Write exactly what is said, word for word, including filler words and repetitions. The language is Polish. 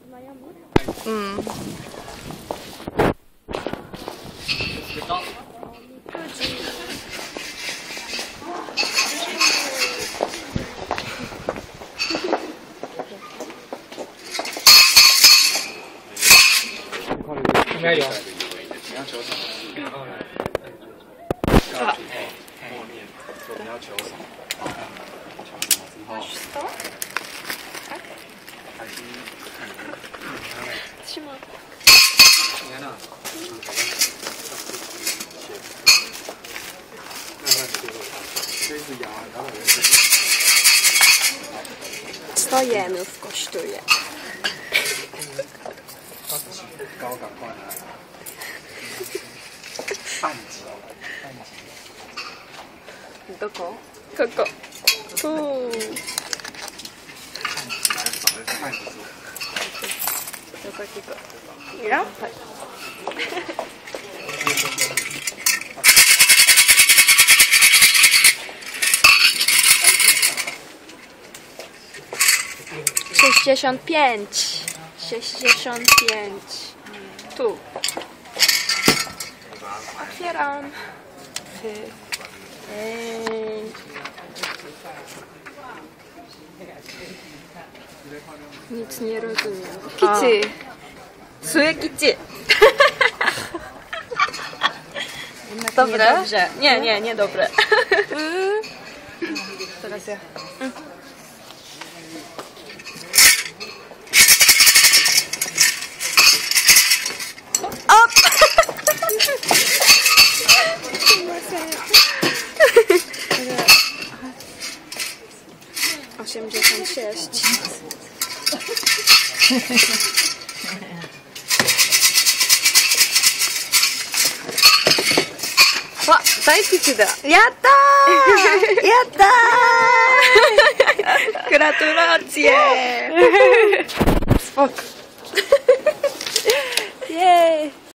Mm. 应该有。 你要求什么？ 啊。 默念说你要求什么？求什么之后？开心。 是吗？ 你看那。这是牙，然后 Stoję w kosztuje. 高赶快来。半级，半级。 どこ？ここ。おー。 半级。 どこ行こう？いいよ。はい。sześćdziesiąt pięć. sześćdziesiąt pięć. Tu. Otwieram. Ej. Nic nie rozumiem. Kici. Suje kici. Dobre? Dobrze. Nie, nie, nie dobre. Teraz ja. osiemdziesiąt sześć. O, daj kici da. Jatta! Jatta! Gratulacje! Spoko. Jej!